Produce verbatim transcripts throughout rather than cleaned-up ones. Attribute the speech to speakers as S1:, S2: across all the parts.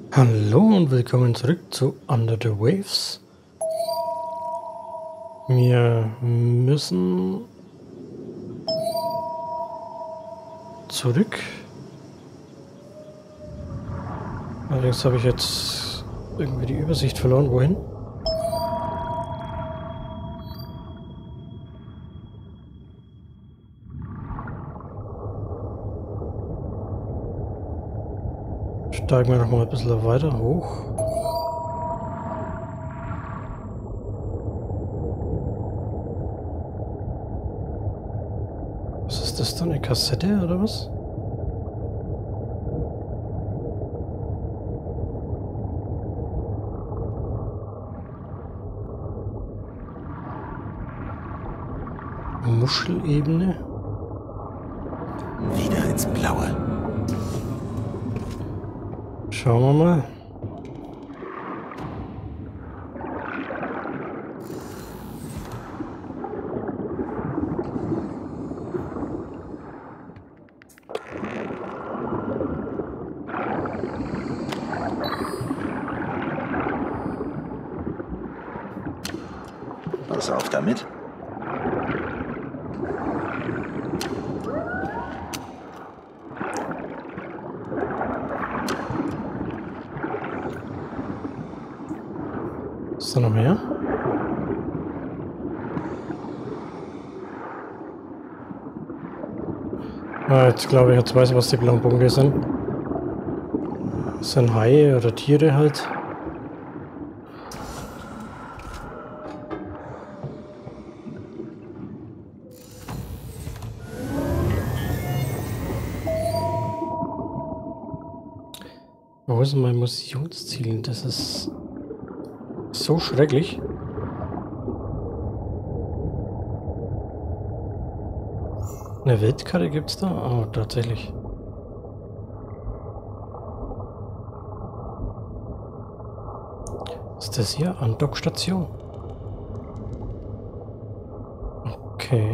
S1: Hallo und willkommen zurück zu Under the Waves. Wir müssen zurück. Allerdings habe ich jetzt irgendwie die Übersicht verloren. Wohin? Steigen wir noch mal ein bisschen weiter hoch. Was ist das dann? Eine Kassette oder was? Muschelebene.
S2: Wieder ins Blaue.
S1: Schauen wir mal.
S2: Pass auf damit.
S1: Ist da noch mehr? Ah, jetzt glaube ich, jetzt weiß ich, was die blauen Punkte sind. Das sind Haie oder Tiere halt. Wo ist denn mein Missionsziel? Das ist so schrecklich. Eine Weltkarte gibt's da? Oh, tatsächlich. Was ist das hier? Andockstation. Okay.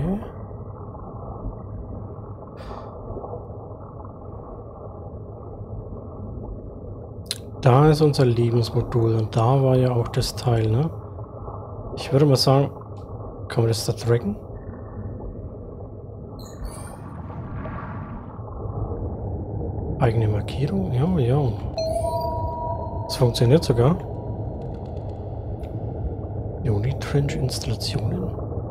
S1: Da ist unser Lebensmodul und da war ja auch das Teil, ne? Ich würde mal sagen, kann man das da tracken? Eigene Markierung? Ja, ja. Das funktioniert sogar. Unit Trench Installationen.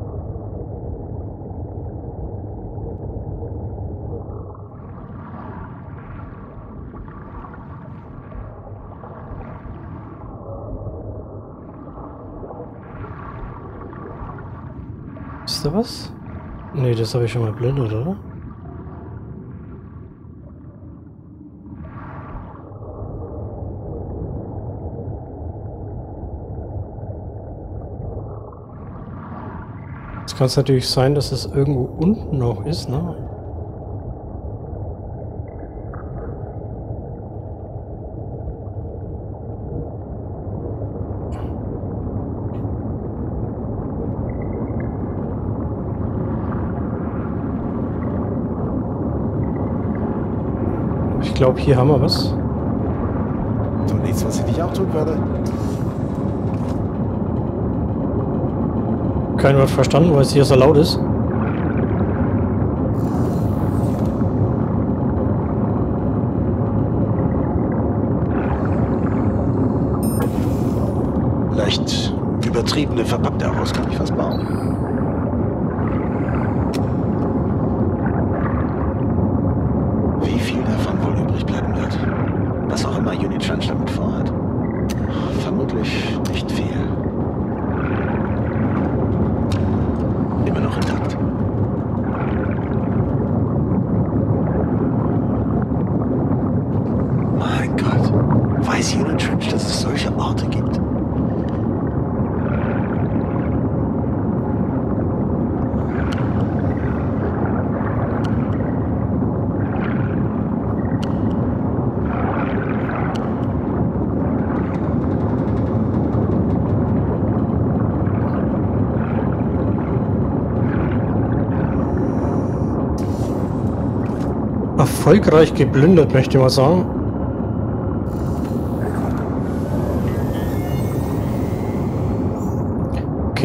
S1: Ist da was? Nee, das habe ich schon mal blendert, oder? Jetzt kann es natürlich sein, dass es irgendwo unten noch ist, ne? Ich glaube, hier haben wir was.
S2: Tu nichts, was ich nicht auch tun würde.
S1: Kein Wort verstanden, weil es hier so laut ist.
S2: Leicht übertriebene Verpackung, daraus kann ich was bauen. Wie viel davon wohl übrig bleiben wird? Was auch immer Unit Trench damit vorhat. Vermutlich nicht viel. Immer noch intakt. Mein Gott. Weiß Unit Trench, dass es solche Orte gibt?
S1: Erfolgreich geplündert, möchte ich mal sagen.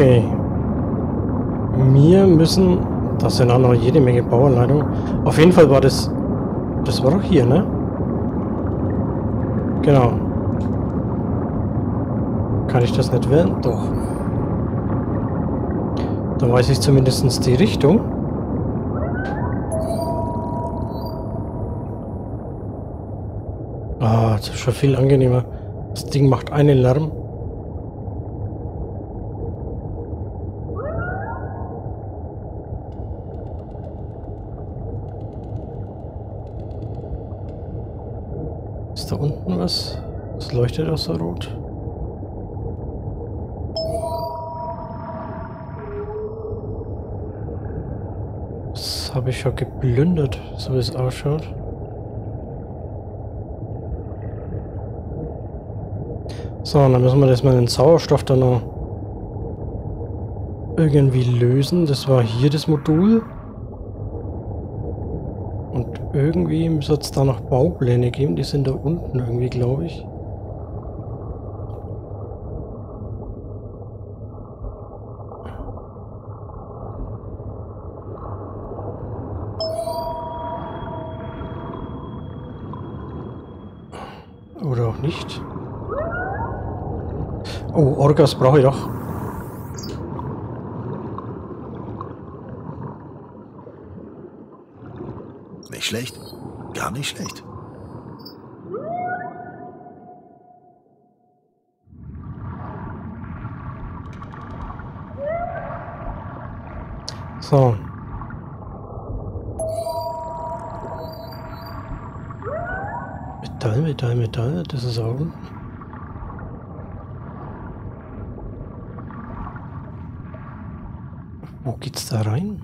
S1: Okay. Wir müssen... Das sind auch noch jede Menge Bauanleitungen. Auf jeden Fall war das... Das war doch hier, ne? Genau. Kann ich das nicht wählen? Doch. Dann weiß ich zumindest die Richtung. Ah, das ist schon viel angenehmer. Das Ding macht einen Lärm. Ist da unten was? Was leuchtet auch so rot? Das habe ich schon geplündert, so wie es ausschaut. So, dann müssen wir das mal den Sauerstoff dann noch irgendwie lösen. Das war hier das Modul. Und irgendwie müsste es da noch Baupläne geben. Die sind da unten irgendwie, glaube ich. Oder auch nicht. Oh, Orgas brauche ich doch.
S2: Nicht schlecht. Gar nicht schlecht.
S1: So. Metall, Metall, Metall. Das ist auch unten. Wo geht's da rein?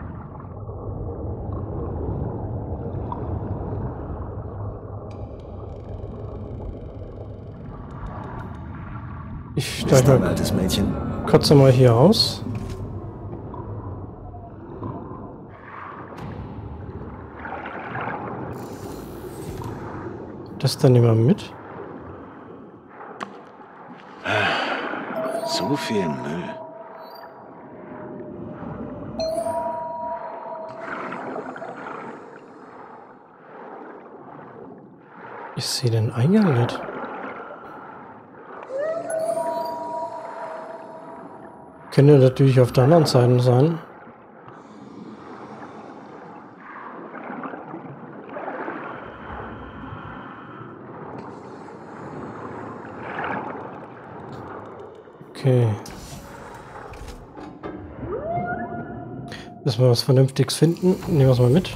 S1: Ich steige mal
S2: altes Mädchen.
S1: kurz mal hier aus. Das dann immer mit.
S2: So viel Müll.
S1: Ich sehe den Eingang nicht. Könnte natürlich auf der anderen Seite sein. Okay. Müssen wir was Vernünftiges finden. Nehmen wir es mal mit.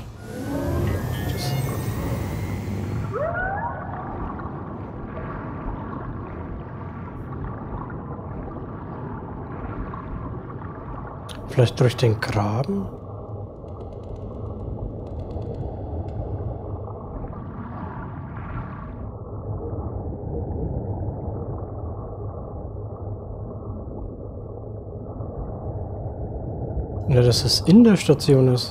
S1: Vielleicht durch den Graben? Ja, dass es in der Station ist.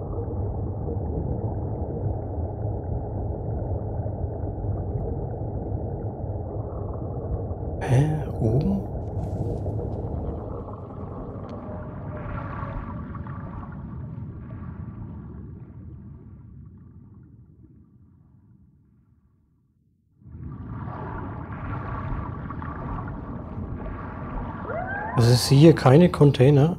S1: Hä? Oben? Also ich sehe hier keine Container.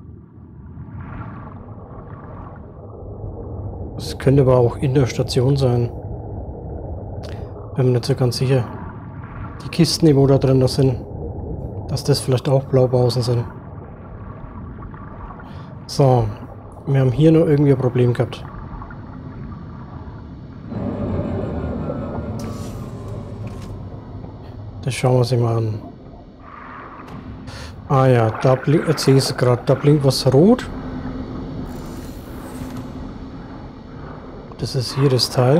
S1: Es könnte aber auch in der Station sein. Bin mir nicht so ganz sicher. Die Kisten, die wo da drin das sind, dass das vielleicht auch Blaupausen sind. So, wir haben hier noch irgendwie ein Problem gehabt. Das schauen wir uns mal an. Ah ja, da blinkt, jetzt sehe ich es gerade, da blinkt was rot. Das ist hier das Teil.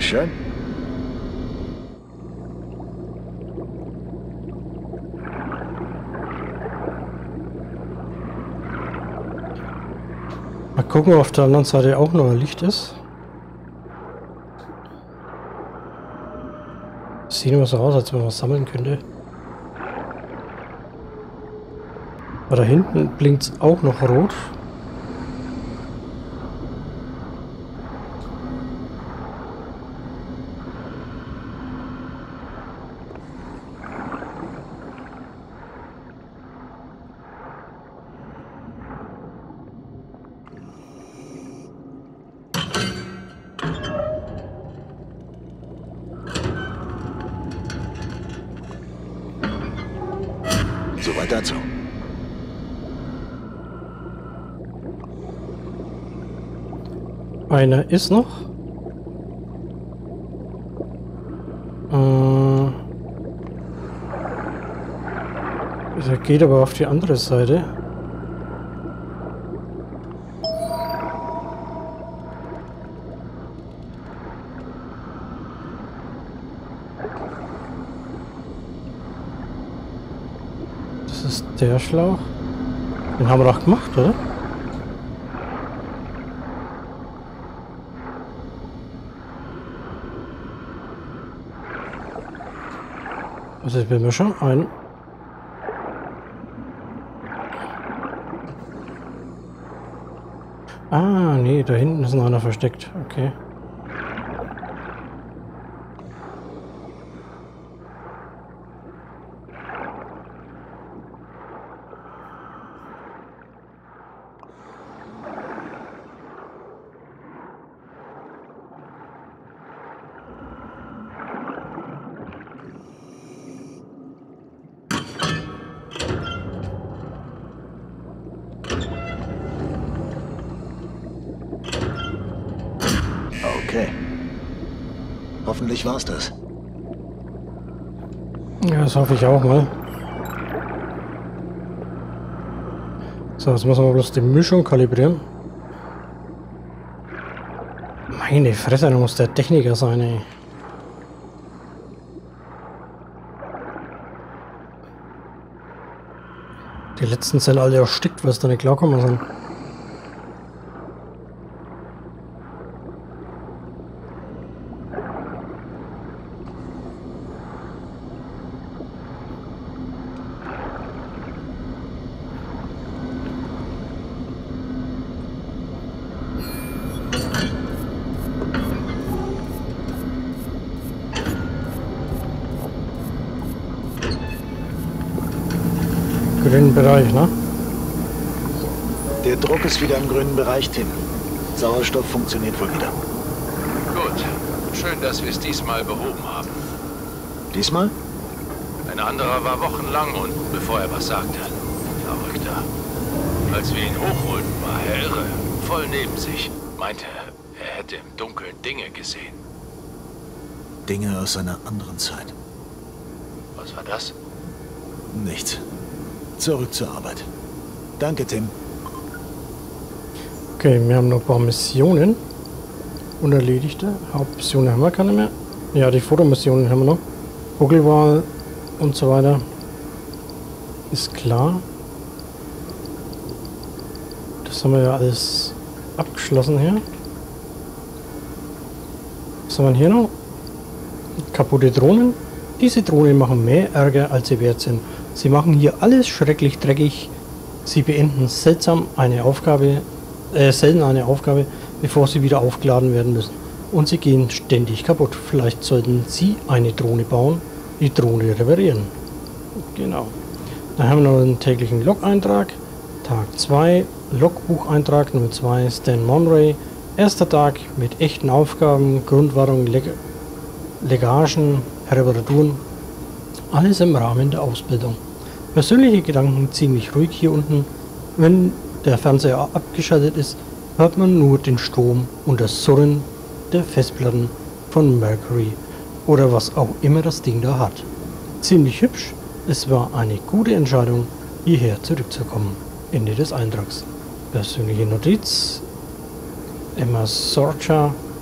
S2: Bitteschön.
S1: Mal gucken, ob auf der anderen Seite auch noch ein Licht ist. Sieht immer so aus, als wenn man was sammeln könnte. Aber da hinten blinkt es auch noch rot.
S2: Soweit dazu.
S1: Einer ist noch. Äh, der geht aber auf die andere Seite. Das ist der Schlauch. Den haben wir doch gemacht, oder? Also ich bin mir schon ein. Ah, nee, da hinten ist noch einer versteckt. Okay.
S2: Okay. Hoffentlich war's das.
S1: Ja, das hoffe ich auch mal. So, jetzt müssen wir bloß die Mischung kalibrieren. Meine Fresse, da muss der Techniker sein, ey. Die letzten sind alle erstickt, weil es da nicht klarkommen sind. Grünen Bereich, ne?
S2: Der Druck ist wieder im grünen Bereich, Tim. Sauerstoff funktioniert wohl wieder.
S3: Gut. Schön, dass wir es diesmal behoben haben.
S2: Diesmal?
S3: Ein anderer war wochenlang unten, bevor er was sagte. Verrückter. Als wir ihn hochholten, war er irre. Voll neben sich. Meinte, er hätte im Dunkeln Dinge gesehen.
S2: Dinge aus einer anderen Zeit.
S3: Was war das?
S2: Nichts. Zurück zur Arbeit. Danke, Tim.
S1: Okay, wir haben noch ein paar Missionen. Unerledigte. Hauptmissionen haben wir keine mehr. Ja, die Fotomissionen haben wir noch. Vogelwahl und so weiter. Ist klar. Das haben wir ja alles abgeschlossen hier. Was haben wir hier noch? Kaputte Drohnen. Diese Drohnen machen mehr Ärger, als sie wert sind. Sie machen hier alles schrecklich dreckig. Sie beenden seltsam eine Aufgabe, äh, selten eine Aufgabe, bevor sie wieder aufgeladen werden müssen. Und sie gehen ständig kaputt. Vielleicht sollten Sie eine Drohne bauen, die Drohne reparieren. Genau. Dann haben wir noch einen täglichen Log-Eintrag. Tag zwei, Logbucheintrag Nummer zwei, Stan Monray. Erster Tag mit echten Aufgaben, Grundwartung, Leg Legagen, Reparaturen. Alles im Rahmen der Ausbildung. Persönliche Gedanken ziemlich ruhig hier unten. Wenn der Fernseher abgeschaltet ist, hört man nur den Strom und das Surren der Festplatten von Mercury oder was auch immer das Ding da hat. Ziemlich hübsch. Es war eine gute Entscheidung, hierher zurückzukommen. Ende des Eintrags. Persönliche Notiz. Emma Sorcha.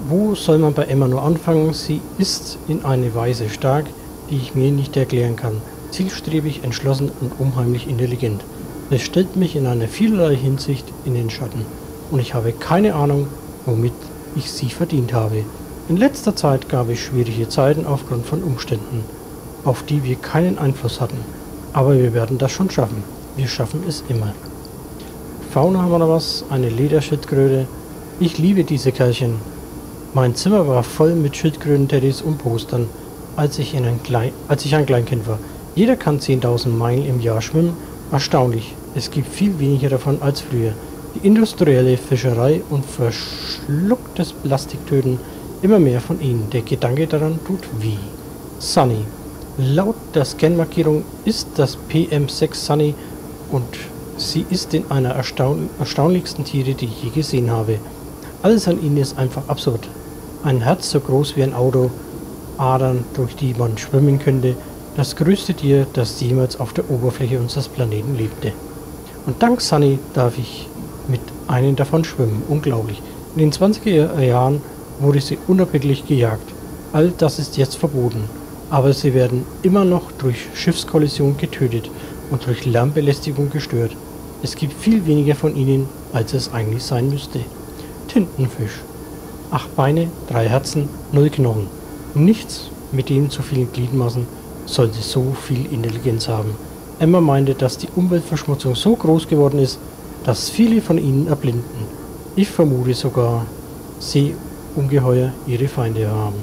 S1: Wo soll man bei Emma nur anfangen? Sie ist in eine Weise stark, die ich mir nicht erklären kann. Zielstrebig, entschlossen und unheimlich intelligent. Es stellt mich in einer vielerlei Hinsicht in den Schatten. Und ich habe keine Ahnung, womit ich sie verdient habe. In letzter Zeit gab es schwierige Zeiten aufgrund von Umständen, auf die wir keinen Einfluss hatten. Aber wir werden das schon schaffen. Wir schaffen es immer. Fauna haben wir noch was, eine Lederschildkröte. Ich liebe diese Kerlchen. Mein Zimmer war voll mit Schildkröten-Teddys und Postern, als ich, in ein Klein als ich ein Kleinkind war. Jeder kann zehntausend Meilen im Jahr schwimmen. Erstaunlich. Es gibt viel weniger davon als früher. Die industrielle Fischerei und verschlucktes Plastiktöten, immer mehr von ihnen. Der Gedanke daran tut weh. Sunny. Laut der Scan-Markierung ist das P M sechs Sunny und sie ist in einer erstaun erstaunlichsten Tiere, die ich je gesehen habe. Alles an ihnen ist einfach absurd. Ein Herz so groß wie ein Auto, Adern, durch die man schwimmen könnte, das größte Tier, das jemals auf der Oberfläche unseres Planeten lebte. Und dank Sunny darf ich mit einem davon schwimmen. Unglaublich. In den zwanziger Jahren wurde sie unerbittlich gejagt. All das ist jetzt verboten. Aber sie werden immer noch durch Schiffskollision getötet und durch Lärmbelästigung gestört. Es gibt viel weniger von ihnen, als es eigentlich sein müsste. Tintenfisch. Acht Beine, drei Herzen, null Knochen. Nichts mit den zu vielen Gliedmaßen sollte so viel Intelligenz haben. Emma meinte, dass die Umweltverschmutzung so groß geworden ist, dass viele von ihnen erblinden. Ich vermute sogar, Seeungeheuer ihre Feinde haben.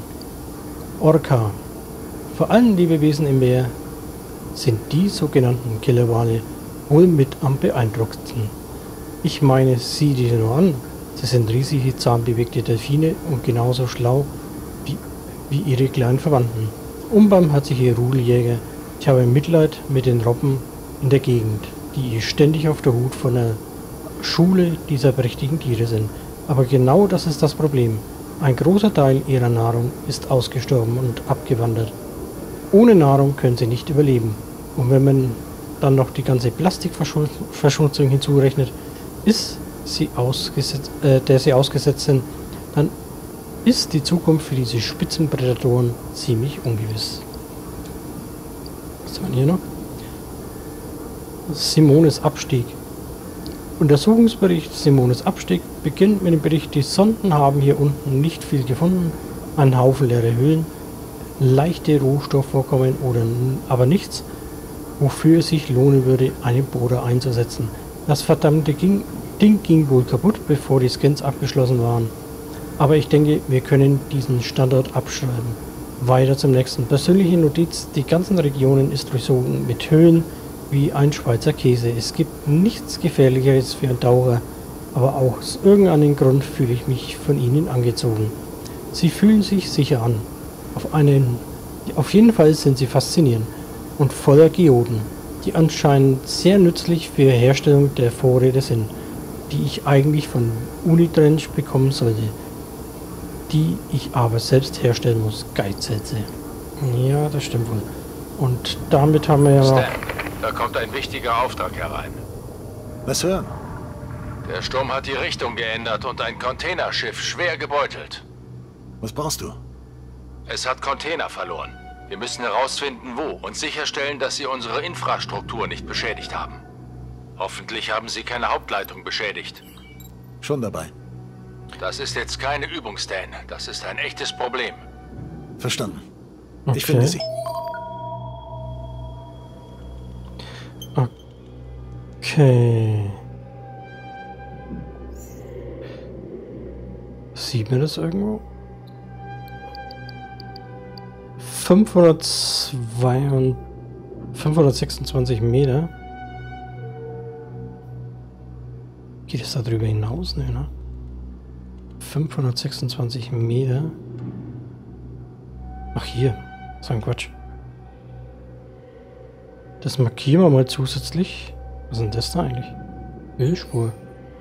S1: Orca. Vor allen Lebewesen im Meer sind die sogenannten Killerwale wohl mit am beeindruckendsten. Ich meine, sieh dir nur an. Sie sind riesige, zahnbewegte Delfine und genauso schlau wie, wie ihre kleinen Verwandten. Unbarmherzige Rudeljäger. Ich habe Mitleid mit den Robben in der Gegend, die ständig auf der Hut von der Schule dieser prächtigen Tiere sind. Aber genau das ist das Problem. Ein großer Teil ihrer Nahrung ist ausgestorben und abgewandert. Ohne Nahrung können sie nicht überleben. Und wenn man dann noch die ganze Plastikverschmutzung hinzurechnet, ist sie ausgesetzt, äh, der sie ausgesetzt sind, dann ist die Zukunft für diese Spitzenprädatoren ziemlich ungewiss. Was haben wir hier noch? Simones Abstieg. Untersuchungsbericht Simones Abstieg beginnt mit dem Bericht, die Sonden haben hier unten nicht viel gefunden, ein Haufen leere Höhlen, leichte Rohstoffvorkommen oder aber nichts, wofür es sich lohnen würde, einen Bohrer einzusetzen. Das verdammte ging, Ding ging wohl kaputt, bevor die Scans abgeschlossen waren. Aber ich denke, wir können diesen Standort abschreiben. Weiter zum nächsten. Persönliche Notiz, die ganzen Regionen ist durchzogen mit Höhlen wie ein Schweizer Käse. Es gibt nichts Gefährlicheres für einen Taucher, aber auch aus irgendeinem Grund fühle ich mich von ihnen angezogen. Sie fühlen sich sicher an. Auf, einen, auf jeden Fall sind sie faszinierend und voller Geoden, die anscheinend sehr nützlich für die Herstellung der Vorräte sind, die ich eigentlich von Unitrench bekommen sollte, die ich aber selbst herstellen muss. Geizhälse. Ja, das stimmt wohl. Und damit haben wir ja noch...
S3: Stan, da kommt ein wichtiger Auftrag herein.
S2: Was hören?
S3: Der Sturm hat die Richtung geändert und ein Containerschiff schwer gebeutelt.
S2: Was brauchst du?
S3: Es hat Container verloren. Wir müssen herausfinden, wo und sicherstellen, dass sie unsere Infrastruktur nicht beschädigt haben. Hoffentlich haben sie keine Hauptleitung beschädigt.
S2: Schon dabei.
S3: Das ist jetzt keine Übung, Stan. Das ist ein echtes Problem.
S2: Verstanden.
S1: Okay.
S2: Ich finde sie.
S1: Okay. Sieht man das irgendwo? fünfhundertzwei, fünfhundertsechsundzwanzig Meter. Geht es da drüber hinaus? Ne, ne? fünfhundertsechsundzwanzig Meter. Ach hier, so ein Quatsch. Das markieren wir mal zusätzlich. Was ist denn das da eigentlich? Ölspur.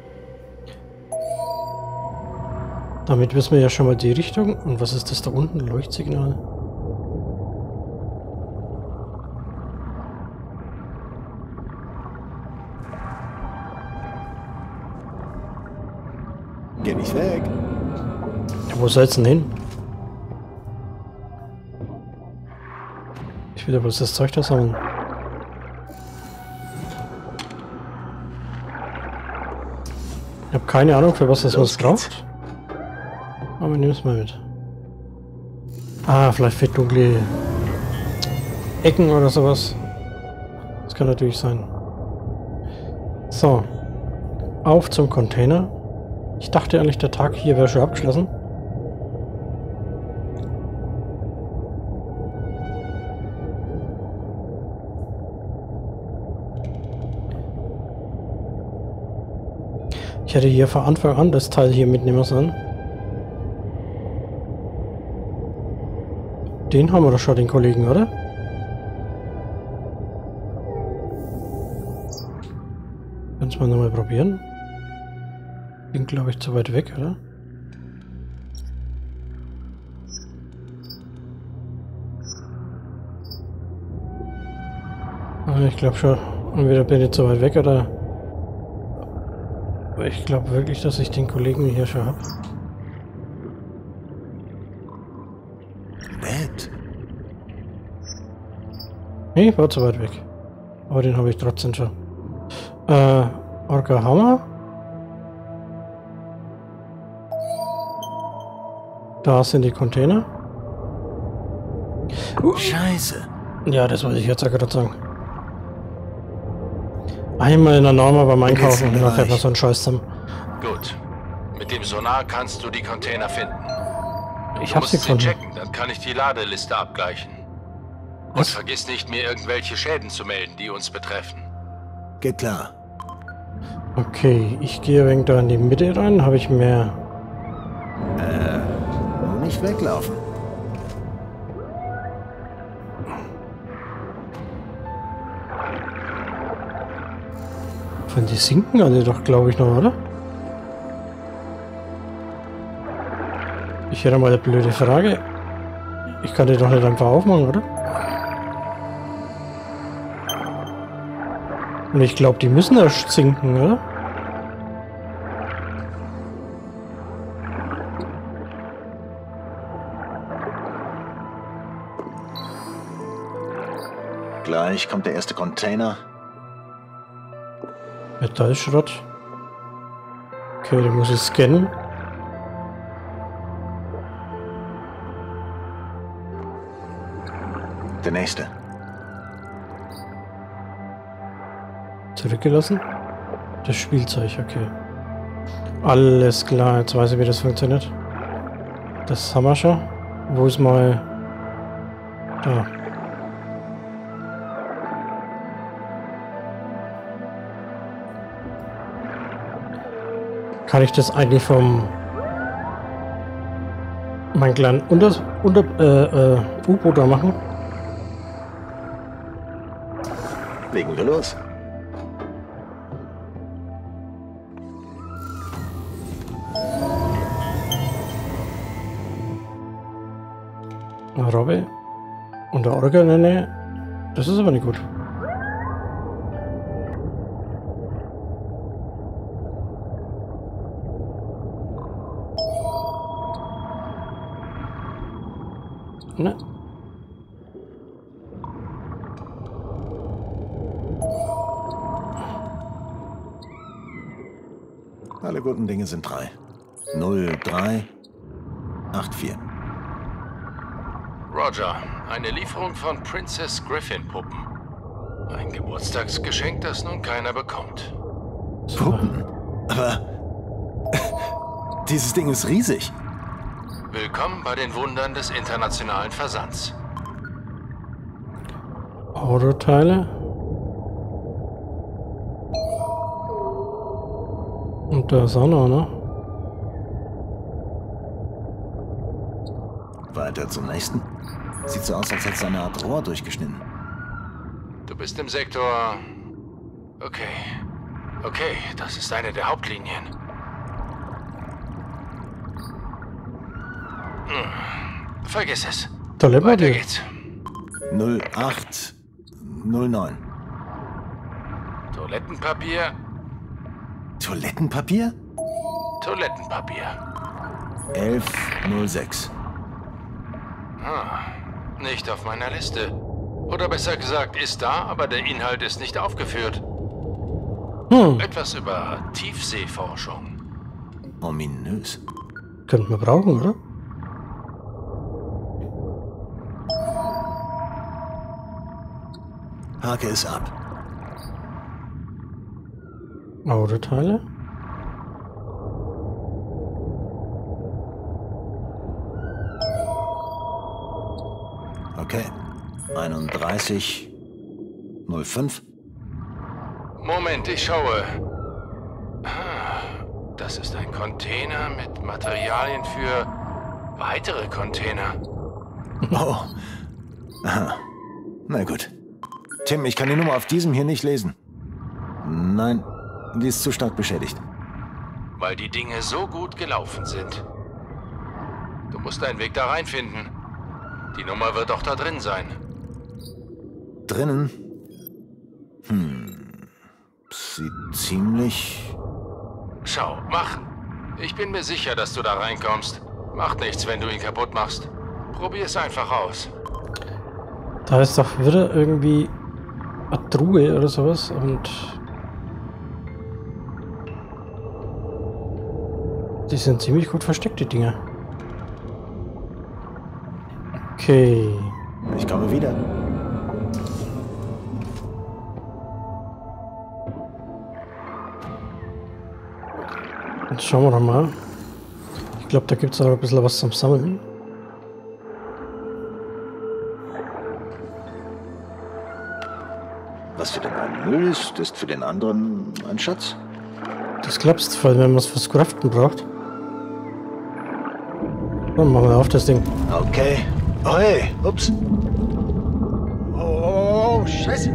S1: Damit wissen wir ja schon mal die Richtung. Und was ist das da unten? Leuchtsignal.
S2: Geh nicht weg.
S1: Wo soll's denn hin? Ich will aber das Zeug da sammeln. Ich habe keine Ahnung, für was das was braucht. Aber nimm es mal mit. Ah, vielleicht für dunkle Ecken oder sowas. Das kann natürlich sein. So. Auf zum Container. Ich dachte eigentlich, der Tag hier wäre schon abgeschlossen. Ich hätte hier von Anfang an das Teil hier mitnehmen sollen. Den haben wir doch schon, den Kollegen, oder? Können wir nochmal probieren. Bin, glaube ich, zu weit weg, oder? Ah, ich glaube schon. Entweder bin ich zu weit weg, oder... Aber ich glaube wirklich, dass ich den Kollegen hier schon habe.
S2: Nett.
S1: Nee, war zu weit weg. Aber den habe ich trotzdem schon. Äh, Orca Hammer. Da sind die Container.
S2: Uh. Scheiße.
S1: Ja, das wollte ich jetzt auch gerade sagen. Einmal in der Norma beim Einkaufen und nachher was so ein Scheiß zusammen.
S3: Gut. Mit dem Sonar kannst du die Container finden.
S1: Ich
S3: Du
S1: hab sie
S3: musst sie
S1: gefunden.
S3: checken, dann kann ich die Ladeliste abgleichen. Und
S1: Was?
S3: vergiss nicht, mir irgendwelche Schäden zu melden, die uns betreffen.
S2: Geht klar.
S1: Okay, ich gehe ein wenig da in die Mitte rein. Habe ich mehr...
S2: Nur nicht weglaufen.
S1: Von die sinken alle doch, glaube ich, noch, oder? Ich hätte mal eine blöde Frage. Ich kann die doch nicht einfach aufmachen, oder? Und ich glaube, die müssen erst sinken, oder?
S2: Gleich kommt der erste Container.
S1: Metallschrott. Okay, den muss ich scannen.
S2: Der nächste.
S1: Zurückgelassen. Das Spielzeug, okay. Alles klar, jetzt weiß ich, wie das funktioniert. Das haben wir schon. Wo ist mal... Da. Kann ich das eigentlich vom... mein kleinen Unter... Unter... Äh, äh, U-Boot da machen?
S2: Legen wir los.
S1: Robbe und der Orga in der Nähe. Das ist aber nicht gut. Ne?
S2: Alle guten Dinge sind drei. null drei acht vier.
S3: Roger, eine Lieferung von Princess Griffin Puppen. Ein Geburtstagsgeschenk, das nun keiner bekommt.
S2: Puppen? Aber... dieses Ding ist riesig.
S3: Willkommen bei den Wundern des internationalen Versands.
S1: Autoteile. Und da ist auch noch, ne?
S2: Weiter zum nächsten. Sieht so aus, als hätte seine Art Rohr durchgeschnitten.
S3: Du bist im Sektor... Okay. Okay, das ist eine der Hauptlinien. Hm. Vergiss es.
S1: Toilette
S3: Weiter geht's.
S2: null acht null neun.
S3: Toilettenpapier,
S2: Toilettenpapier?
S3: Toilettenpapier.
S2: elf null sechs.
S3: Ah, nicht auf meiner Liste. Oder besser gesagt, ist da, aber der Inhalt ist nicht aufgeführt.
S1: Hm,
S3: Etwas über Tiefseeforschung.
S2: Ominös.
S1: könnten wir brauchen, oder?
S2: Hake es ab.
S1: Autoteile.
S2: Okay. einunddreißig null fünf.
S3: Moment, ich schaue. Ah, das ist ein Container mit Materialien für weitere Container.
S2: Oh. Aha. Na gut. Tim, ich kann die Nummer auf diesem hier nicht lesen. Nein, die ist zu stark beschädigt.
S3: Weil die Dinge so gut gelaufen sind. Du musst einen Weg da reinfinden. Die Nummer wird doch da drin sein.
S2: Drinnen? Hm. Sieht ziemlich...
S3: Schau, mach. Ich bin mir sicher, dass du da reinkommst. Macht nichts, wenn du ihn kaputt machst. Probier es einfach aus.
S1: Da ist doch wieder irgendwie eine Truhe oder sowas und die sind ziemlich gut versteckt, die Dinger. Okay.
S2: Ich komme wieder.
S1: Jetzt schauen wir doch mal. Ich glaube, da gibt es auch ein bisschen was zum Sammeln.
S2: Was für den einen Müll ist, ist für den anderen ein Schatz.
S1: Das glaubst du, vor allem wenn man es fürs Craften braucht. Dann machen wir auf das Ding.
S2: Okay. Oh hey, ups. Oh, oh, oh, scheiße.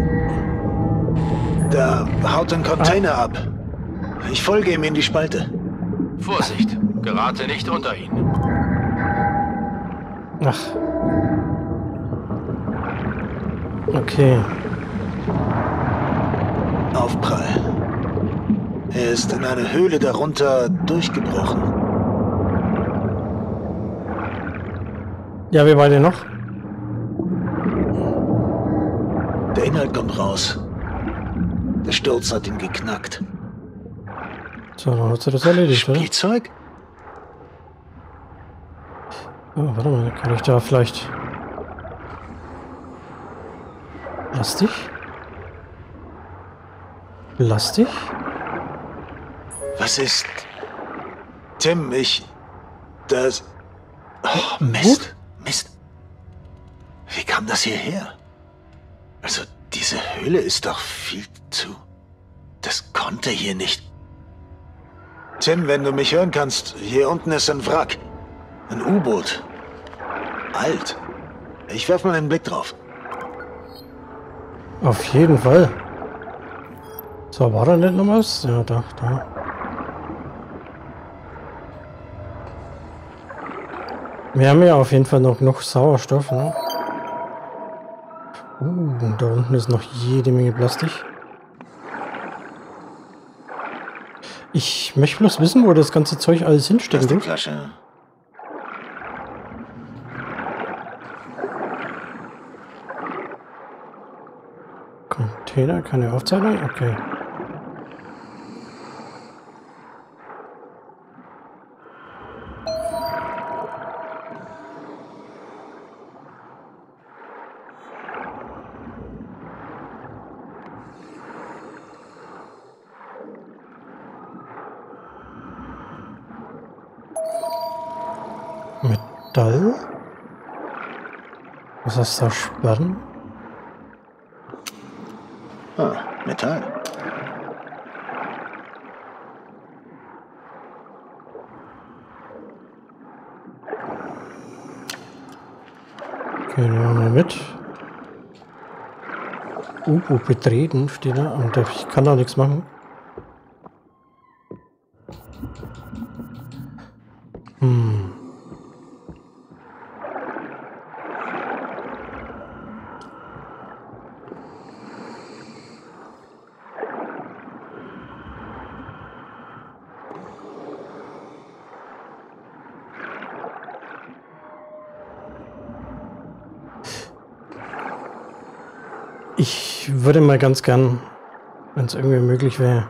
S2: Da haut ein Container ab. Ich folge ihm in die Spalte.
S3: Vorsicht, gerate nicht unter ihn.
S1: Ach. Okay.
S2: Aufprall. Er ist in eine Höhle darunter durchgebrochen.
S1: Ja, wir beide noch.
S2: Der Inhalt kommt raus. Der Sturz hat ihn geknackt.
S1: So, dann hat sie das erledigt, oder?
S2: Spielzeug?
S1: Oh, warte mal, kann ich da vielleicht... Plastik? Plastik?
S2: Was ist... Tim, ich... Das... Oh, Mist. Mist. Wie kam das hierher? Also, diese Höhle ist doch viel zu... Das konnte hier nicht... Tim, wenn du mich hören kannst, hier unten ist ein Wrack. Ein U-Boot. Alt. Ich werf mal einen Blick drauf.
S1: Auf jeden Fall. So, war da nicht noch was? Ja, da, da. Wir haben ja auf jeden Fall noch genug Sauerstoff, ne? Uh, da unten ist noch jede Menge Plastik. Ich möchte bloß wissen, wo das ganze Zeug alles hinstecken wird.
S2: Plastikflasche.
S1: Container, keine Aufzeichnung? Okay. Metall? Was ist da? Sperren?
S2: Ah, Metall.
S1: Okay, nehmen wir mit. U-Boot betreten steht da und ich kann da nichts machen. Hm. Ich würde mal ganz gern, wenn es irgendwie möglich wäre,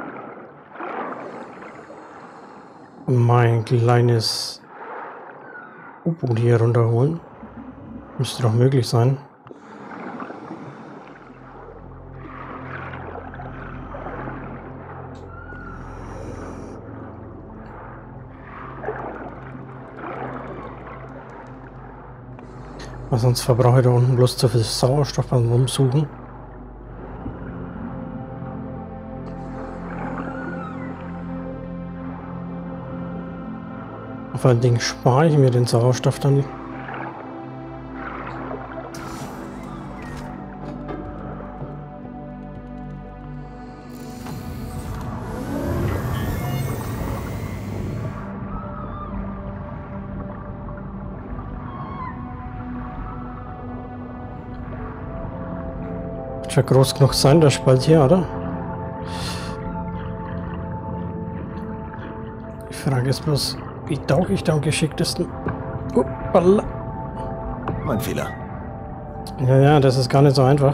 S1: mein kleines U-Boot hier runterholen. Müsste doch möglich sein. Weil sonst verbrauche ich da unten bloß zu viel Sauerstoff beim Rumsuchen. Vor allen Dingen spare ich mir den Sauerstoff dann. Wird ja groß genug sein, der Spalt hier, oder? Die Frage ist bloß, wie tauche ich da am geschicktesten? Uppala.
S2: Mein Fehler.
S1: Ja, ja, das ist gar nicht so einfach.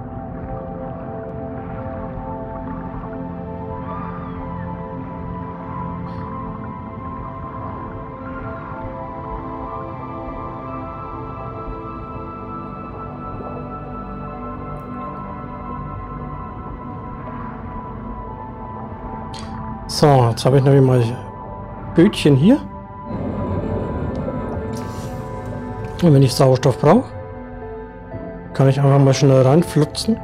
S1: So, jetzt habe ich nämlich mal Bötchen hier. Und wenn ich Sauerstoff brauche, kann ich einfach mal schnell reinflutzen.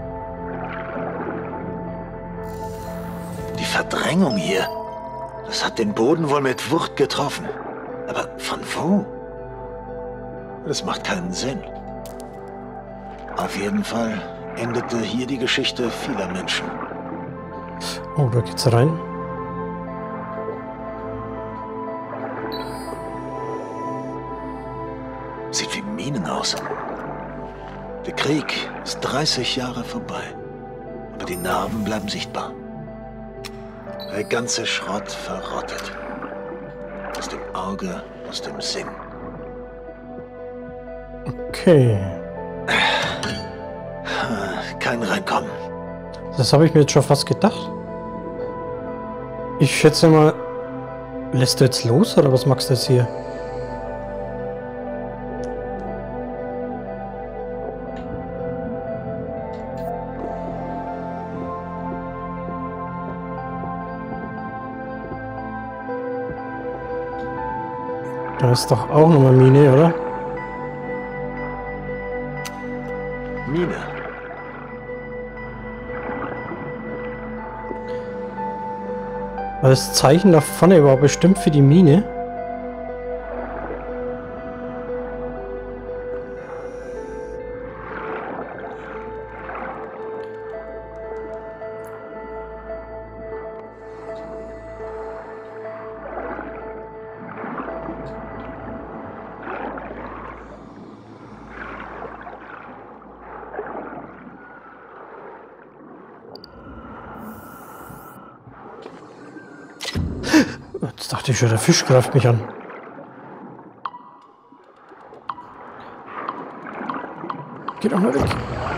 S2: Die Verdrängung hier. Das hat den Boden wohl mit Wucht getroffen. Aber von wo? Das macht keinen Sinn. Auf jeden Fall endete hier die Geschichte vieler Menschen.
S1: Oh, da geht's rein.
S2: Sieht wie Minen aus. Der Krieg ist dreißig Jahre vorbei. Aber die Narben bleiben sichtbar. Der ganze Schrott verrottet. Aus dem Auge, aus dem Sinn.
S1: Okay.
S2: Kein Reinkommen.
S1: Das habe ich mir jetzt schon fast gedacht. Ich schätze mal, lässt du jetzt los oder was machst du jetzt hier? Da ist doch auch nochmal Mine, oder?
S2: Mine.
S1: Weil das Zeichen da vorne war bestimmt für die Mine. Jetzt dachte ich schon, der Fisch greift mich an. Geh doch mal weg.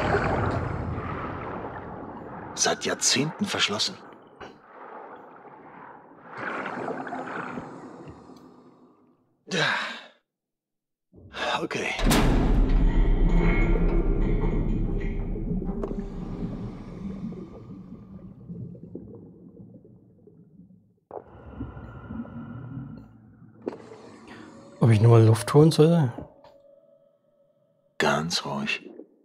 S2: Seit Jahrzehnten verschlossen. Okay.
S1: Ob ich nur mal Luft holen soll?
S2: Ganz ruhig.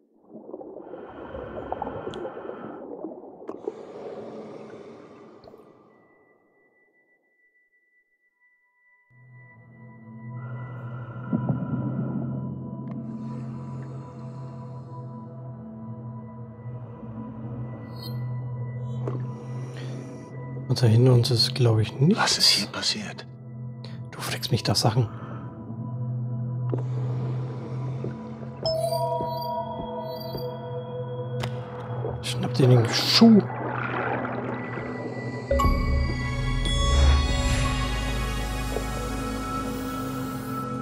S1: Und da hinter uns ist, glaube ich, nichts.
S2: Was ist hier passiert?
S1: Du fragst mich da Sachen. Schnapp dir den Schuh.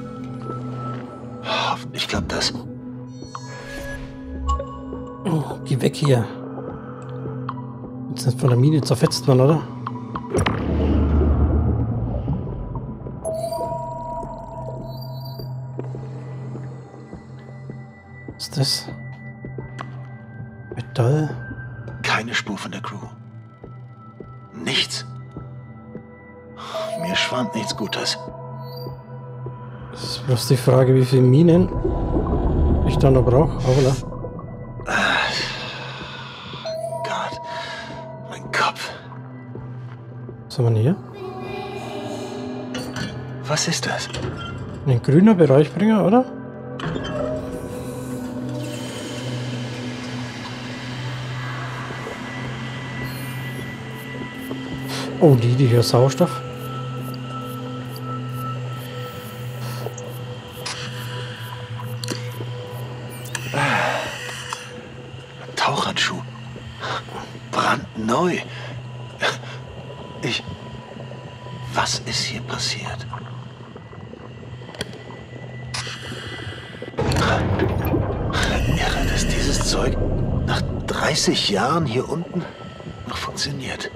S2: Ich glaube das.
S1: Oh, geh Geh weg hier. Jetzt nicht von der Mine zerfetzt man, oder? Was ist das? Metall.
S2: Keine Spur von der Crew. Nichts. Mir schwant nichts Gutes.
S1: Das ist bloß die Frage, wie viele Minen ich da noch brauche. Hoppla.
S2: Gott, mein Kopf.
S1: Was haben wir denn hier?
S2: Was ist das?
S1: Ein grüner Bereichbringer, oder? Oh, die, die hier Sauerstoff.
S2: Tauchhandschuh. Brandneu. Ich... Was ist hier passiert? Irre, dass dieses Zeug nach dreißig Jahren hier unten noch funktioniert.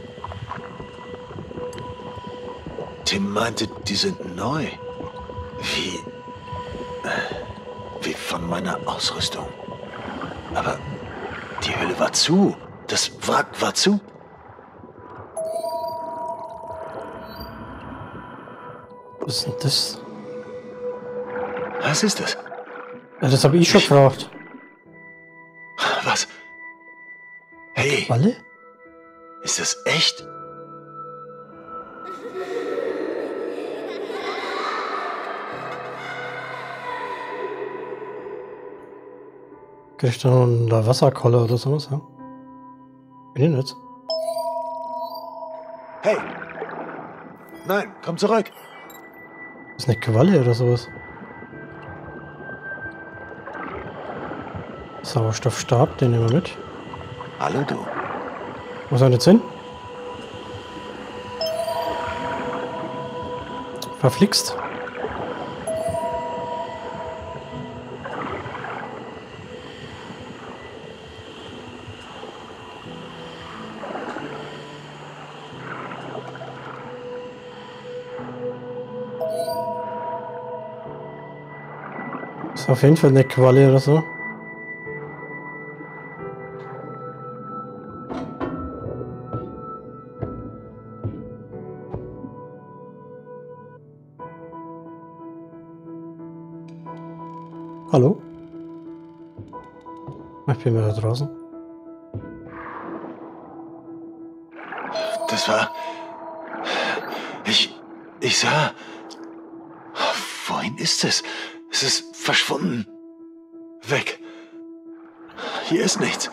S2: Tim meinte, die sind neu. Wie... Wie von meiner Ausrüstung. Aber die Höhle war zu. Das Wrack war zu.
S1: Was ist denn das?
S2: Was ist das?
S1: Ja, das habe ich schon gefragt.
S2: Was? Hey,
S1: Walle?
S2: ist das echt?
S1: Krieg ich da noch eine Wasserkolle oder sowas, ja? Bin ich jetzt?
S2: Hey! Nein, komm zurück!
S1: Das ist eine Qualle oder sowas. Sauerstoffstab, den nehmen wir mit.
S2: Hallo du.
S1: Wo ist er jetzt hin? Verflixt. Ist auf jeden Fall eine Qualle oder so. Hallo? Ich bin wieder draußen.
S2: Das war... Ich... Ich sah... Wohin ist es? Es ist verschwunden. Weg. Hier ist nichts.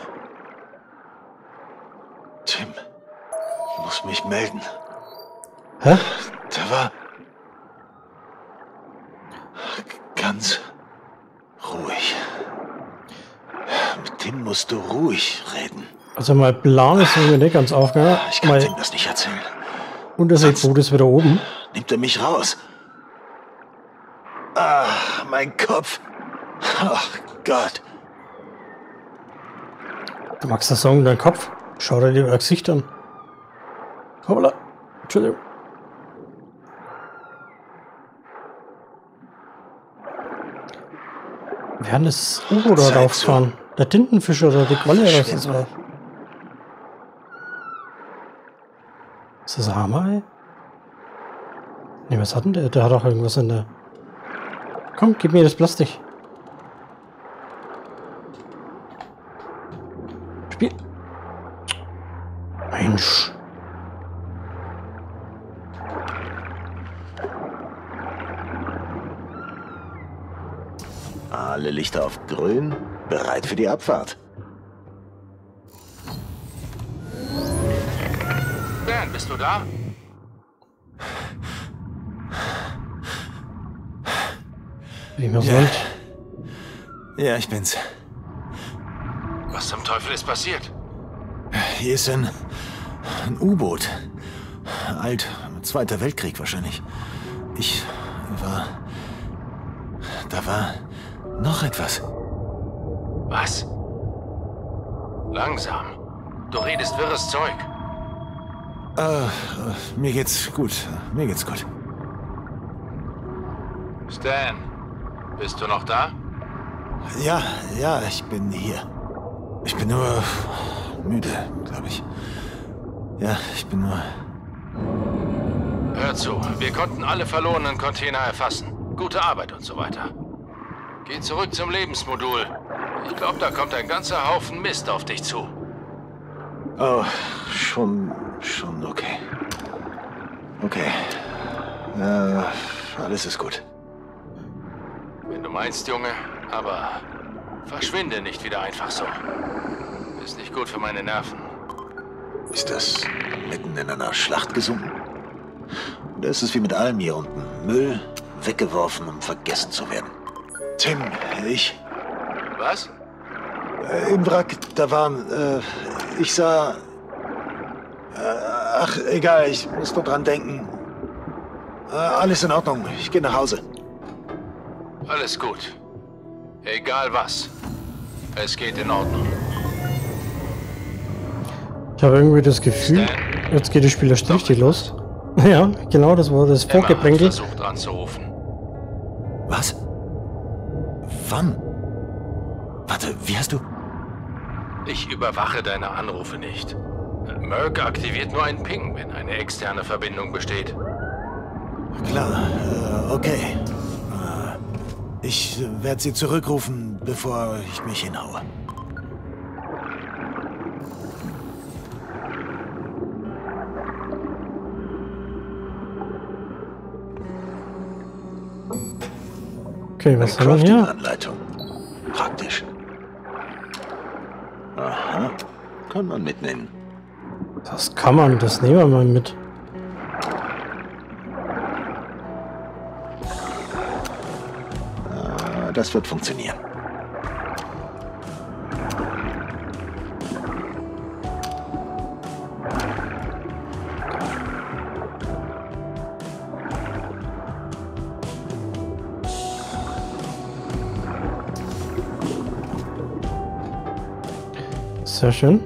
S2: Tim. Ich muss mich melden.
S1: Hä?
S2: Da war... Ganz... ruhig. Mit Tim musst du ruhig reden.
S1: Also mein Plan ist irgendwie nicht ganz aufgegangen.
S2: Ich kann
S1: Mein
S2: Tim das nicht erzählen.
S1: Unterseeboot ist wieder oben.
S2: Nimmt er mich raus? Ah, mein Kopf. Ach Gott.
S1: Du magst das sagen, dein Kopf? Schau dir lieber das Gesicht an. Hoppla. Entschuldigung. Wir haben das U-Boot da
S2: Zeit
S1: raufgefahren. Der Tintenfischer oder die Qualle oder was das war. Ist das ein Hammer, ey? Ne, was hat denn der? Der hat auch irgendwas in der... Komm, gib mir das Plastik. Spiel. Mensch.
S2: Alle Lichter auf grün, bereit für die Abfahrt.
S3: Dan, bist du da?
S1: Wie man
S2: Ja.
S1: sollt.
S2: Ja, ich bin's.
S3: Was zum Teufel ist passiert?
S2: Hier ist ein, ein U-Boot. Alt, Zweiter Weltkrieg wahrscheinlich. Ich war... Da war noch etwas.
S3: Was? Langsam. Du redest wirres Zeug.
S2: Äh, mir geht's gut. Mir geht's gut.
S3: Stan, bist du noch da?
S2: Ja, ja, ich bin hier. Ich bin nur müde, glaube ich. Ja, ich bin nur...
S3: Hör zu, wir konnten alle verlorenen Container erfassen. Gute Arbeit und so weiter. Geh zurück zum Lebensmodul. Ich glaube, da kommt ein ganzer Haufen Mist auf dich zu.
S2: Oh, schon... schon okay. Okay. Äh, alles ist gut.
S3: Wenn du meinst, Junge, aber verschwinde nicht wieder einfach so. Ist nicht gut für meine Nerven.
S2: Ist das mitten in einer Schlacht gesunken? Oder ist es wie mit allem hier unten? Müll, weggeworfen, um vergessen zu werden. Tim, ich...
S3: Was?
S2: Äh, Im Wrack, da waren... Äh, ich sah... Äh, ach, egal, ich muss nur dran denken. Äh, alles in Ordnung, ich gehe nach Hause.
S3: Alles gut. Egal was. Es geht in Ordnung.
S1: Ich habe irgendwie das Gefühl,
S3: Stan,
S1: jetzt geht das Spiel erst richtig los. Ja, genau, das war das Vorgeplänkel.
S3: versucht anzurufen.
S2: Was? Wann? Warte, wie hast du...
S3: Ich überwache deine Anrufe nicht. Merc aktiviert nur einen Ping, wenn eine externe Verbindung besteht.
S2: Klar, äh, okay. Äh, ich werde sie zurückrufen, bevor ich mich hinhaue.
S1: Okay, was haben
S2: Eine
S1: wir hier?
S2: Crafting-Anleitung. Praktisch. Aha, kann man mitnehmen.
S1: Das kann man, das nehmen wir mal mit.
S2: Äh, das wird funktionieren.
S1: Sehr schön.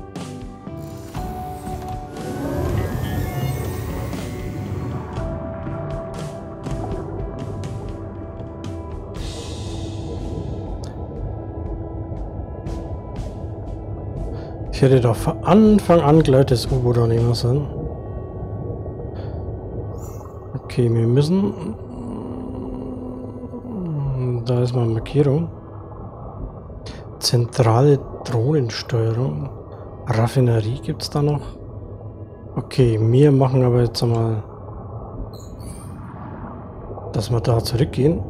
S1: Ich hätte doch von Anfang an gleich das U-Boot nehmen sollen. Okay, wir müssen... Da ist mal eine Markierung. Zentrale Drohnensteuerung. Raffinerie gibt es da noch. Okay, wir machen aber jetzt einmal, dass wir da zurückgehen.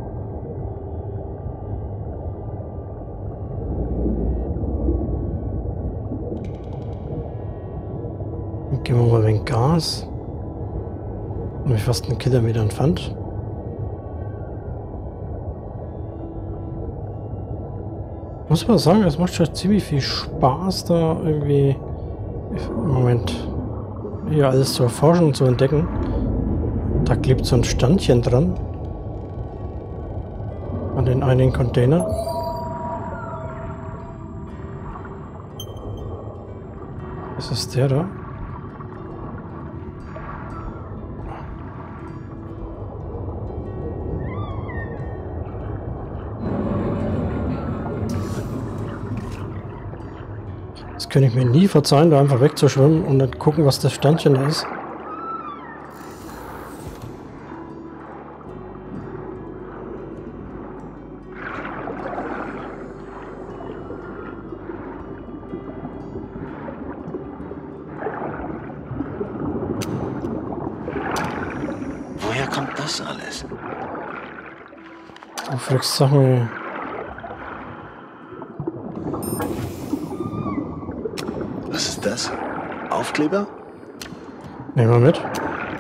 S1: Dann geben wir mal ein Gas. Und mich fast einen Kilometer entfernt. Muss man sagen, es macht schon ziemlich viel Spaß, da irgendwie im Moment hier alles zu erforschen und zu entdecken. Da klebt so ein Standchen dran an den einen Container. Was ist der da? Das könnte ich mir nie verzeihen, da einfach wegzuschwimmen und dann gucken, was das Standchen da ist.
S2: Woher kommt das alles?
S1: Du fragst Sachen.
S2: Was ist das? Aufkleber?
S1: Nehmen wir mit.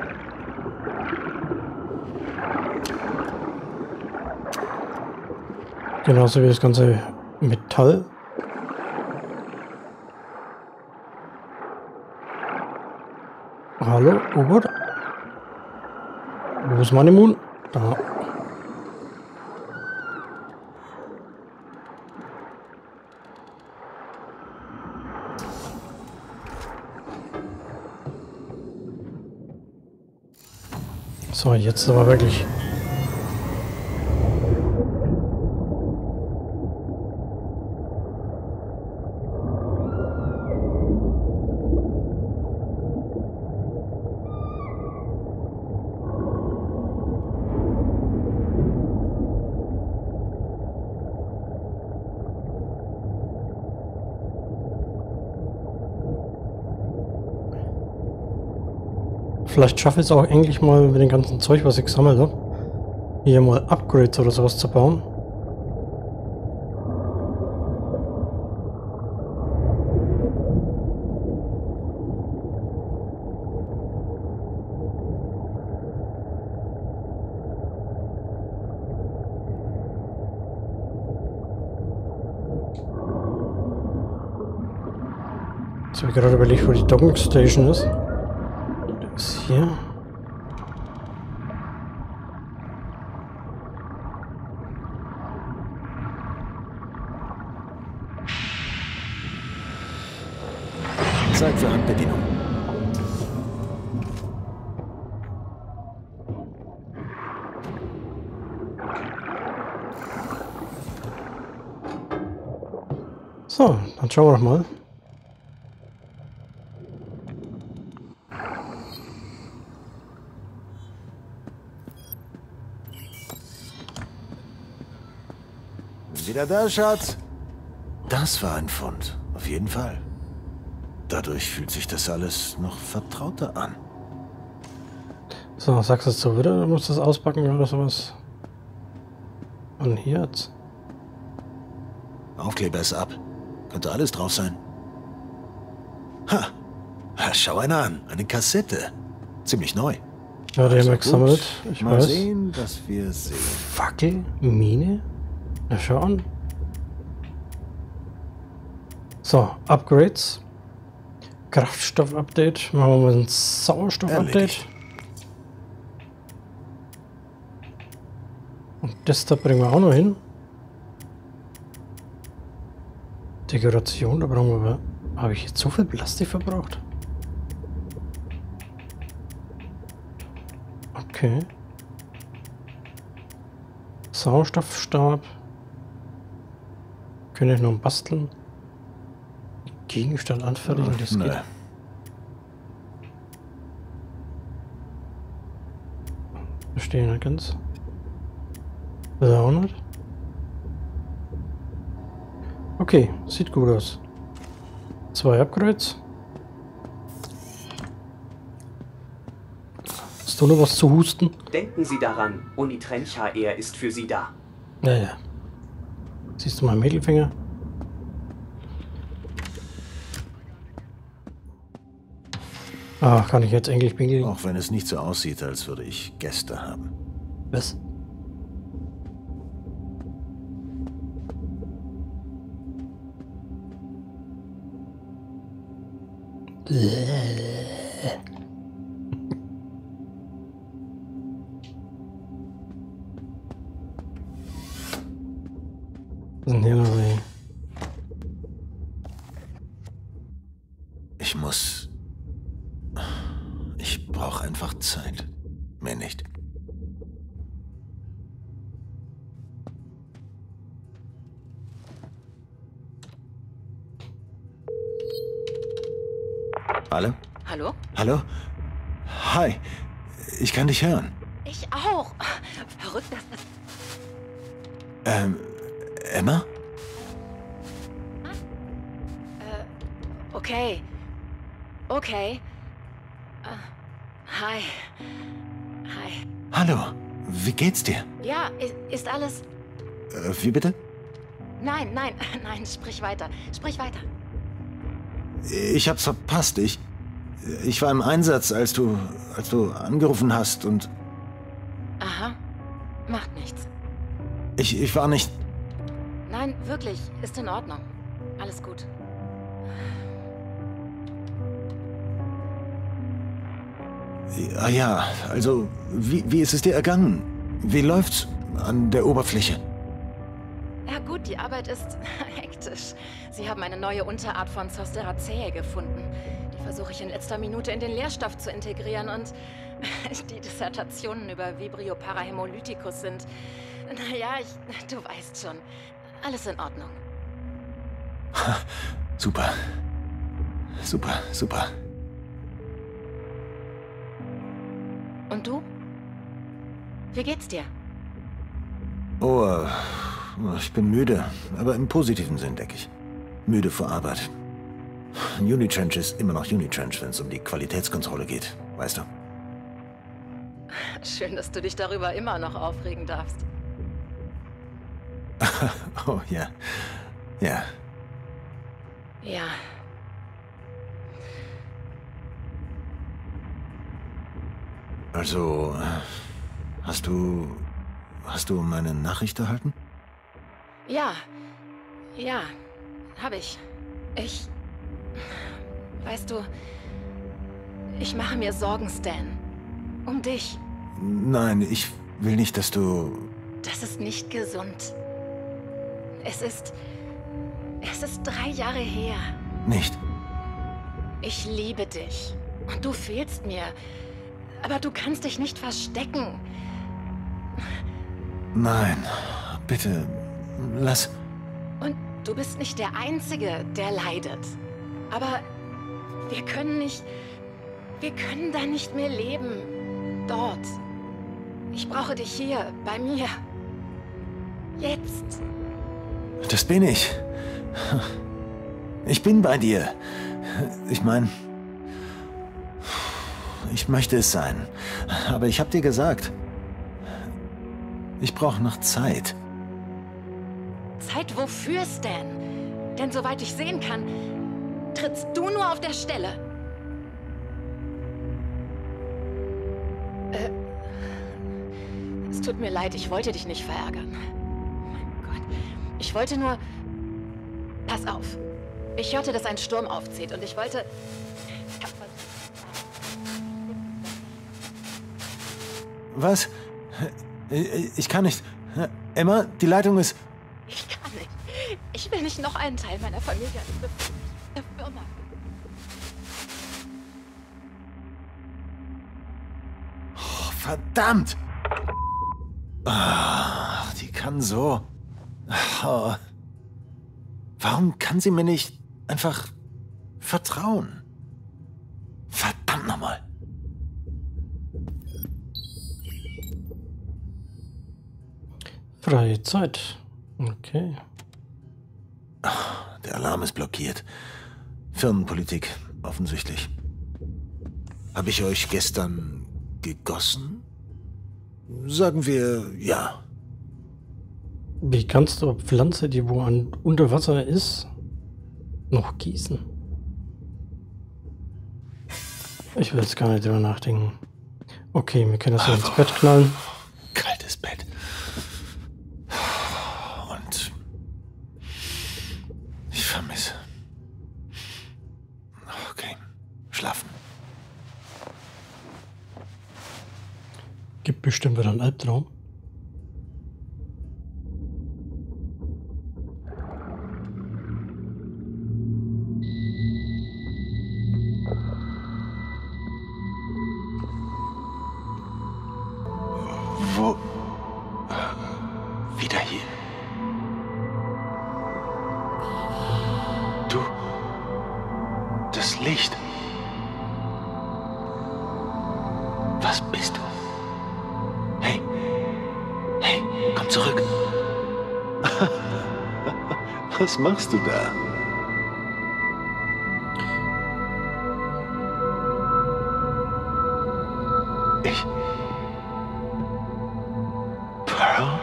S1: Genauso wie das ganze Metall. Hallo, U-Boot? Wo ist meine Moon? Da. So, jetzt aber wirklich. Vielleicht schaffe ich es auch endlich mal mit dem ganzen Zeug, was ich gesammelt habe, hier mal Upgrades oder sowas zu bauen. Jetzt habe ich gerade überlegt, wo die Docking Station ist. Ist hier.
S2: Zeit für Handbedienung.
S1: So, dann schauen wir doch mal.
S2: Wieder da, Schatz? Das war ein Fund, auf jeden Fall. Dadurch fühlt sich das alles noch vertrauter an.
S1: So, sagst du es so wieder? Du musst das auspacken oder sowas. Und hier jetzt.
S2: Aufkleber ist ab. Könnte alles drauf sein. Ha! Ha, schau einer an. Eine Kassette. Ziemlich neu.
S1: Ja, die haben wir gesammelt. Ich
S2: Mal
S1: weiß.
S2: sehen, was wir sehen.
S1: Fackel? Mine? Na schau an. So, Upgrades. Kraftstoff-Update. Machen wir mal ein Sauerstoff-Update.
S2: Erledigt.
S1: Und das da bringen wir auch noch hin. Dekoration, da brauchen wir aber... Habe ich jetzt so viel Plastik verbraucht? Okay. Sauerstoffstab. Könnte ich noch basteln. Gegenstand anfertigen, das
S2: Nee.
S1: geht. Verstehe nicht ganz. Will er auch nicht? Okay, sieht gut aus. Zwei Upgrades. Hast du noch was zu husten?
S4: Denken Sie daran, Unitrench-H R ist für Sie da.
S1: Ja, ja. Siehst du meinen Mittelfinger? Ah, kann ich jetzt endlich pinkeln?
S2: Auch wenn es nicht so aussieht, als würde ich Gäste haben.
S1: Was? Was ist denn hier noch so?
S2: Ich muss... Ich brauche einfach Zeit. Mehr nicht. Hallo?
S5: Hallo?
S2: Hallo? Hi. Ich kann dich hören.
S5: Ich auch. Verrückt, dass das...
S2: Ähm, Emma?
S5: Äh, okay. Okay. Äh, hi. Hi.
S2: Hallo. Wie geht's dir?
S5: Ja, ist, ist alles...
S2: Äh, wie bitte?
S5: Nein, nein, nein, sprich weiter. Sprich weiter.
S2: Ich hab's verpasst. Ich... Ich war im Einsatz, als du... als du angerufen hast und...
S5: Aha. Macht nichts.
S2: Ich, ich war nicht...
S5: Nein, wirklich. Ist in Ordnung. Alles gut.
S2: Ja, ja, also, wie, wie ist es dir ergangen? Wie läuft's an der Oberfläche?
S5: Ja gut, die Arbeit ist hektisch. Sie haben eine neue Unterart von Zosteracea gefunden. Die versuche ich in letzter Minute in den Lehrstoff zu integrieren und die Dissertationen über Vibrio parahemolyticus sind... Naja, ich, du weißt schon. Alles in Ordnung.
S2: Super. Super, super.
S5: Und du? Wie geht's dir?
S2: Oh, äh, ich bin müde, aber im positiven Sinn, denke ich. Müde vor Arbeit. Unitrench ist immer noch Unitrench, wenn es um die Qualitätskontrolle geht, weißt du?
S5: Schön, dass du dich darüber immer noch aufregen darfst.
S2: Oh, ja. Ja.
S5: Ja.
S2: Also, hast du... Hast du meine Nachricht erhalten?
S5: Ja. Ja. Hab ich. Ich... Weißt du... Ich mache mir Sorgen, Stan. Um dich.
S2: Nein, ich will nicht, dass du...
S5: Das ist nicht gesund. Es ist... Es ist drei Jahre her.
S2: Nicht.
S5: Ich liebe dich. Und du fehlst mir. Aber du kannst dich nicht verstecken.
S2: Nein, bitte, lass...
S5: Und du bist nicht der Einzige, der leidet. Aber wir können nicht... Wir können da nicht mehr leben. Dort. Ich brauche dich hier, bei mir. Jetzt.
S2: Das bin ich. Ich bin bei dir. Ich meine... Ich möchte es sein. Aber ich habe dir gesagt... Ich brauche noch Zeit.
S5: Zeit wofür, Stan? Denn soweit ich sehen kann, trittst du nur auf der Stelle. Äh, es tut mir leid, ich wollte dich nicht verärgern. Mein Gott. Ich wollte nur... Pass auf. Ich hörte, dass ein Sturm aufzieht und ich wollte...
S2: Was? Ich kann nicht. Emma, die Leitung ist...
S5: Ich kann nicht. Ich will nicht noch einen Teil meiner Familie der Firma.
S2: Oh, verdammt! Oh, die kann so... Oh. Warum kann sie mir nicht einfach vertrauen? Verdammt nochmal!
S1: Freie Zeit. Okay.
S2: Der Alarm ist blockiert. Firmenpolitik, offensichtlich. Habe ich euch gestern gegossen? Sagen wir ja.
S1: Wie kannst du eine Pflanze, die wo an unter Wasser ist, noch gießen? Ich will jetzt gar nicht drüber nachdenken. Okay, wir können das so ins Bett knallen.
S2: Kaltes Bett. Ich vermisse. Okay, schlafen.
S1: Gibt bestimmt wieder einen Albtraum.
S2: Wo? Wieder hier. Du. Das Licht. Was bist du? Hey. Hey, komm zurück. Was machst du da? Ich. Pearl?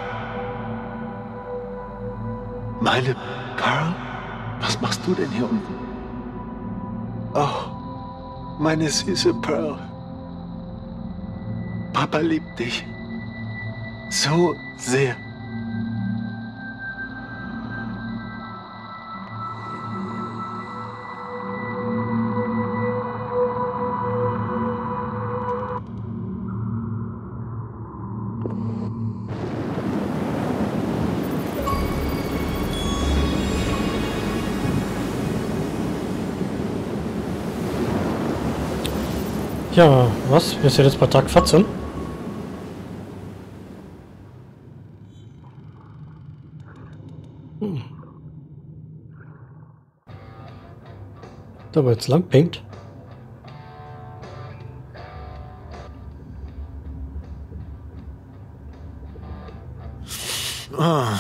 S2: Meine Pearl? Was machst du denn hier unten? Oh, meine süße Pearl. Papa liebt dich. So sehr.
S1: Ja, was? Wir sind jetzt bei Tag vierzehn. Hm. Da war jetzt lang pinkt.
S2: Ah.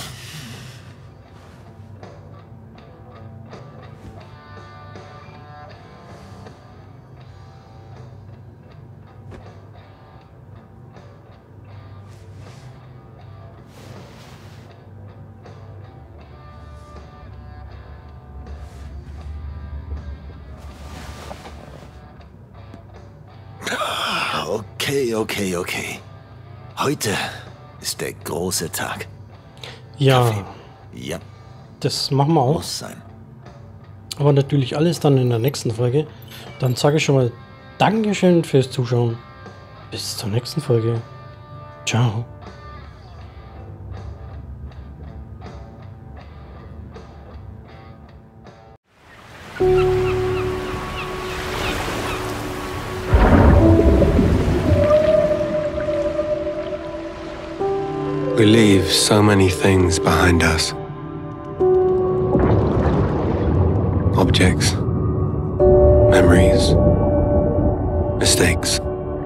S2: Okay, okay, okay. Heute ist der große Tag.
S1: Ja,
S2: Kaffee. Ja,
S1: das machen wir auch.
S2: muss sein.
S1: Aber natürlich alles dann in der nächsten Folge. Dann sage ich schon mal Dankeschön fürs Zuschauen. Bis zur nächsten Folge. Ciao.
S6: We leave so many things behind us. Objects, memories, mistakes.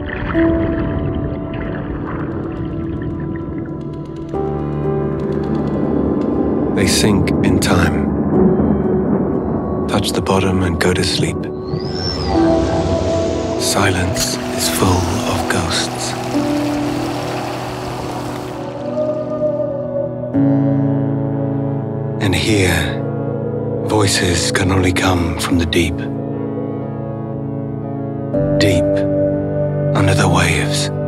S6: They sink in time, touch the bottom and go to sleep. Silence is full of ghosts. And here, voices can only come from the deep. Deep under the waves.